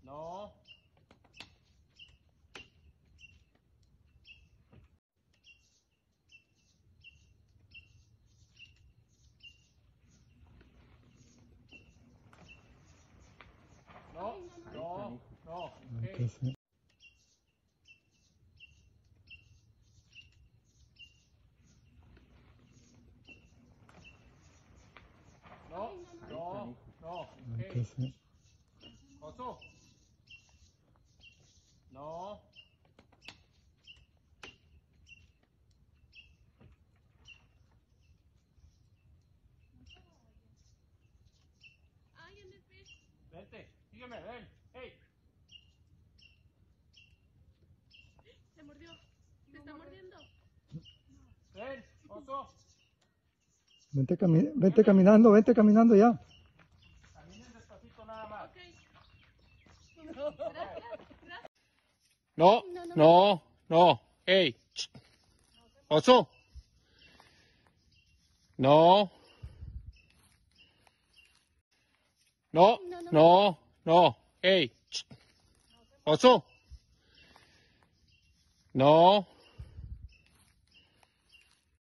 No. No, no, no. Hey. No, no, no. Hey. Oso. No. Ay, ¿dónde es pez? Vente, sígueme, ven. Hey. Se mordió. ¿Se está mordiendo? Ven, oso. Vente caminando ya. Caminen despacito nada más. Ok. Gracias. Gracias. No, no, no. Hey. Oso. No. No, no, no. Hey. Oso. No.